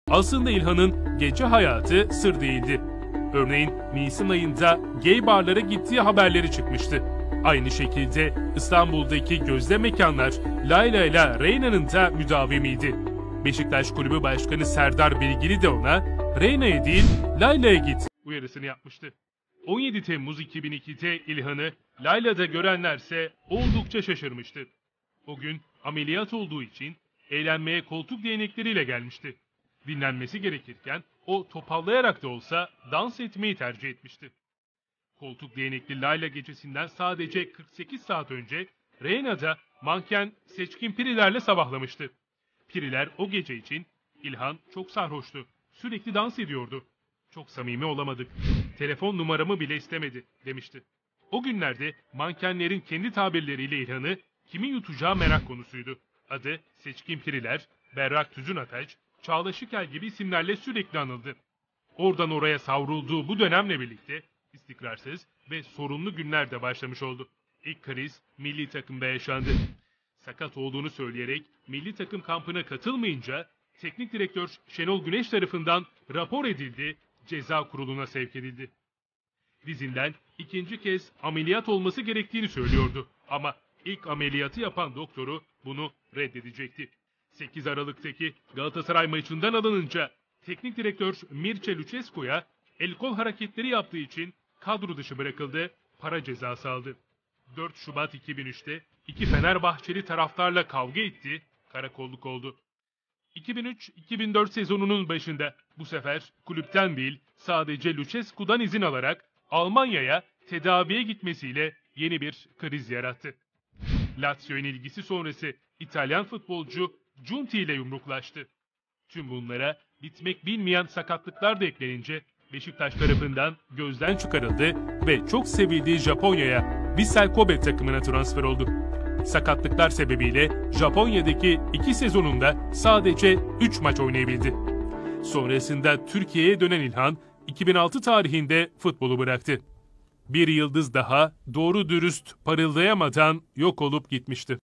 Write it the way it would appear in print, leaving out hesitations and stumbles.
Aslında İlhan'ın gece hayatı sır değildi. Örneğin Nisan ayında gay barlara gittiği haberleri çıkmıştı. Aynı şekilde İstanbul'daki gözde mekanlar Layla ile Reyna'nın da müdavimiydi. Beşiktaş Kulübü Başkanı Serdar Bilgili de ona Reyna'ya değil Layla'ya git uyarısını yapmıştı. 17 Temmuz 2002'de İlhan'ı Layla'da görenlerse oldukça şaşırmıştı. O gün ameliyat olduğu için eğlenmeye koltuk değnekleriyle gelmişti. Dinlenmesi gerekirken o topallayarak da olsa dans etmeyi tercih etmişti. Koltuk değnekli Layla gecesinden sadece 48 saat önce Reyna'da manken Seçkin Piriler'le sabahlamıştı. Piriler o gece için İlhan çok sarhoştu, sürekli dans ediyordu. Çok samimi olamadık, telefon numaramı bile istemedi demişti. O günlerde mankenlerin kendi tabirleriyle İlhan'ı kimin yutacağı merak konusuydu. Adı Seçkin Piriler, Berrak Tüzün Ataç, Çağla Şikel gibi isimlerle sürekli anıldı. Oradan oraya savrulduğu bu dönemle birlikte istikrarsız ve sorunlu günler de başlamış oldu. İlk kriz milli takımda yaşandı. Sakat olduğunu söyleyerek milli takım kampına katılmayınca teknik direktör Şenol Güneş tarafından rapor edildi, ceza kuruluna sevk edildi. Dizinden ikinci kez ameliyat olması gerektiğini söylüyordu ama ilk ameliyatı yapan doktoru bunu reddedecekti. 8 Aralık'taki Galatasaray maçından alınınca teknik direktör Mircea Lucescu'ya el kol hareketleri yaptığı için kadro dışı bırakıldı, para cezası aldı. 4 Şubat 2003'te iki Fenerbahçeli taraftarla kavga etti, karakolluk oldu. 2003-2004 sezonunun başında bu sefer kulüpten değil sadece Lucescu'dan izin alarak Almanya'ya tedaviye gitmesiyle yeni bir kriz yarattı. Lazio'nun ilgisi sonrası İtalyan futbolcu Giunti ile yumruklaştı. Tüm bunlara bitmek bilmeyen sakatlıklar da eklenince Beşiktaş tarafından gözden çıkarıldı ve çok sevildiği Japonya'ya Vissel Kobe takımına transfer oldu. Sakatlıklar sebebiyle Japonya'daki 2 sezonunda sadece 3 maç oynayabildi. Sonrasında Türkiye'ye dönen İlhan 2006 tarihinde futbolu bıraktı. Bir yıldız daha doğru dürüst parıldayamadan yok olup gitmişti.